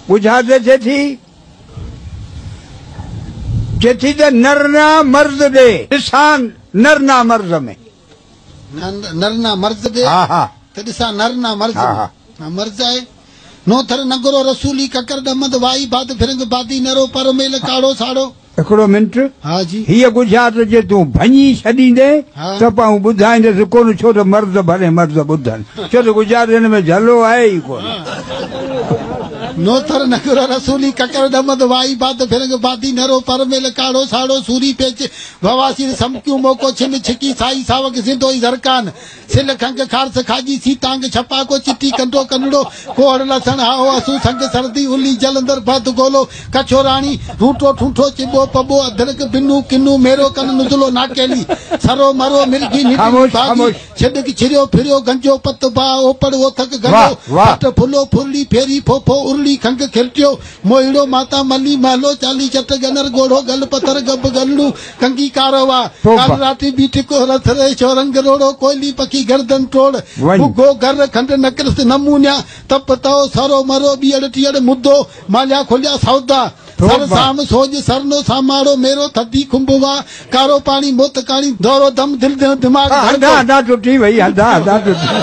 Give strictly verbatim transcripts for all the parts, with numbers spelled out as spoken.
बुझाते थे थी चेथी त नरना मर्द दे ॾिसां नरना मर्द में नरना मर्द दे हा हा त ॾिसां नरना मर्द हा हा मर्द आहे नो थर नगरो रसूली ककर दमद वाई बात फिरंग बाती नरो पर मेल काड़ो साड़ो हिकिड़ो मिंट हा जी हीअ गुजरात जे तूं भञी छॾींदे हा। त पाऊं ॿुधाईंदसि कोन छो त मर्द भले मर्द ॿुधनि छो त गुजरात हिन में झलो आहे ई कोन नो थर नगरो रसूली ककर दमद वाई बात फिरंग बाती नरो पर मेल काड़ो साड़ो सूरी पेच भवासी समक्यू मोको छिन छिकी साई सावक सिंधोई झरकान सिल खंग खारस खाजी सी तांग छपा को चिट्टी कंडो कनड़ो कोड़ लसण हाओ असू संग सर्दी उली जलंदर भद गोलो कछो रानी रूटो ठूठो चिबो पबो अदरक बिन्नू किन्नू मेरो कन नुजलो नाकेली सरो मरो मिर्गी खामोश, निटी खामोश। छिडक छिरियो फिरियो गंजो पत बा ओपड़ ओथक वाह, गंजो वाह। पट फुलो फुरली फेरी फोफो उर्ली खंग खिलटियो मोइड़ो माता मली महलो चाली चट गनर गोड़ो गल पत्थर गब गल्लू कंगी कारवा तोबा। काल राती बीट को रथरे चौरंग रोड़ो कोयली पखी गर्दन टोड़ वही। बुगो घर खंड नकरस नमूनिया तप तव सरो मरो बियड़ टियड़ मुद्दो मालिया खोलिया सौदा तोबा। सर साम सोज सरनो सामाड़ो मेरो थदी खुंबवा कारो पानी मोत कानी दौरो दम दिल दिल दिमाग हंधा हंधा टुटी वई हंधा हंधा टुटी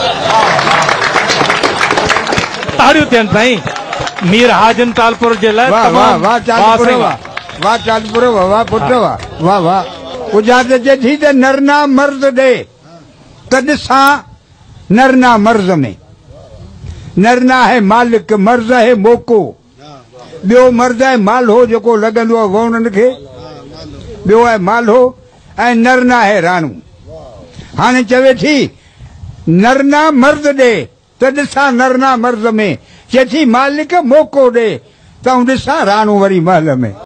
ताड़ियूं थियनि साईं मीर हाजन तालपुर जे लाइ वाह वाह तमामु- वाह वाह चांदपुर साईं, वाह वाह चांदपुर वाह वाह पुट वाह वाह वाह गुजरात जे थी त नरना मर्द ॾे त ॾिसां नरना मर्द में नरना है मालिक मर्द है मोको ॿियो मर्द आहे माल्हो जेको लॻंदो आहे वणनि खे ॿियो आहे माल्हो ऐं नरना है राणू हाणे चवे थी नरना मर्द ॾे त ॾिसां नरना मर्द में चए थी मालिक मोको ॾे त ॾिसां राणू वरी महल में